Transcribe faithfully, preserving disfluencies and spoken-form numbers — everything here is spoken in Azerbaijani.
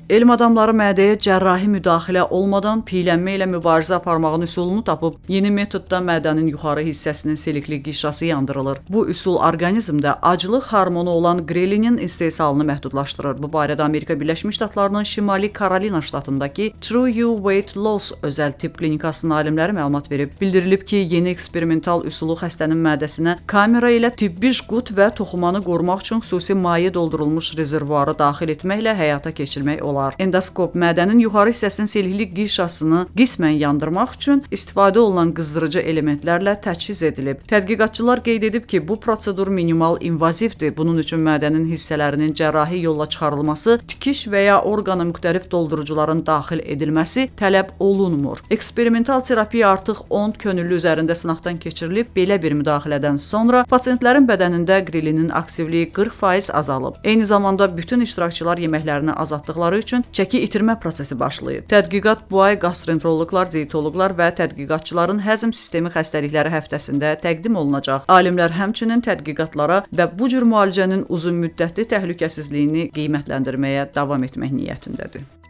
Elm adamları mədəyə cərrahi müdaxilə olmadan piylənmə ilə mübarizə aparmağın üsulunu tapıb, yeni metodda mədənin yuxarı hissəsinin silikli qişası yandırılır. Bu üsul orqanizmdə aclıq hormonu olan qrelinin istehsalını məhdudlaşdırır. Bu barədə Amerika Birləşmiş Ştatlarının Şimali Karolina ştatındakı True You Weight Loss özəl tibb klinikasının alimləri məlumat verib. Bildirilib ki, yeni eksperimental üsulu xəstənin mədəsinə kamera ilə tibbi jqut və toxumanı qorumaq üçün xüsusi maye doldurulmuş rezervuarı daxil etməklə həyata keçirmək olar. Endoskop mədənin yuxarı hissəsinin silikli qişasını qismən yandırmaq üçün istifadə olunan qızdırıcı elementlərlə təchiz edilib. Tədqiqatçılar qeyd edib ki, bu prosedur minimal invazivdir. Bunun üçün mədənin hissələrinin cərrahi yolla çıxarılması, tikiş və ya orqana müxtəlif doldurucuların daxil edilməsi tələb olunmur. Eksperimental terapiya artıq on könüllü üzərində sınaqdan keçirilib. Belə bir müdaxilədən sonra pasientlərin bədənində qrelinin aktivliyi qırx faiz azalıb. Eyni zamanda bütün iştirakçılar yeməklərini azaltdıqları üçün çəki itirmə prosesi başlayıb. Tədqiqat bu ay gastroenteroloqlar, dietoloqlar və tədqiqatçıların həzm sistemi xəstəlikləri həftəsində təqdim olunacaq. Alimlər həmçinin tədqiqatlara və bu cür müalicənin uzunmüddətli təhlükəsizliyini qiymətləndirməyə davam etmək niyyətindədir.